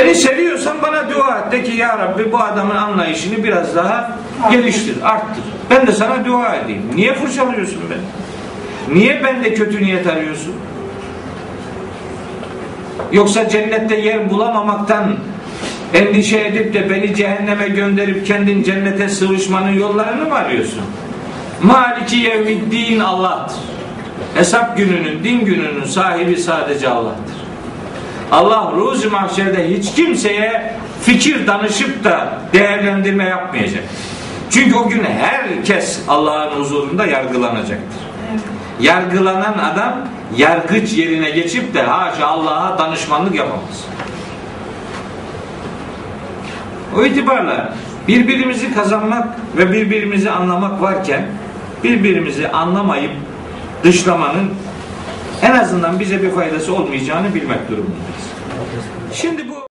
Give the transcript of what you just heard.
Beni seviyorsan bana dua et. De ki ya Rabbi bu adamın anlayışını biraz daha geliştir, arttır. Ben de sana dua edeyim. Niye fırçalıyorsun beni? Niye bende kötü niyet arıyorsun? Yoksa cennette yer bulamamaktan endişe edip de beni cehenneme gönderip kendin cennete sıvışmanın yollarını mı arıyorsun? Maliki yevmiddin Allah'tır. Hesap gününün, din gününün sahibi sadece Allah'tır. Allah ruzi mahşerde hiç kimseye fikir danışıp da değerlendirme yapmayacak. Çünkü o gün herkes Allah'ın huzurunda yargılanacaktır. Yargılanan adam yargıç yerine geçip de haşa Allah'a danışmanlık yapamaz. O itibarla birbirimizi kazanmak ve birbirimizi anlamak varken birbirimizi anlamayıp dışlamanın en azından bize bir faydası olmayacağını bilmek durumundayız. Şimdi bu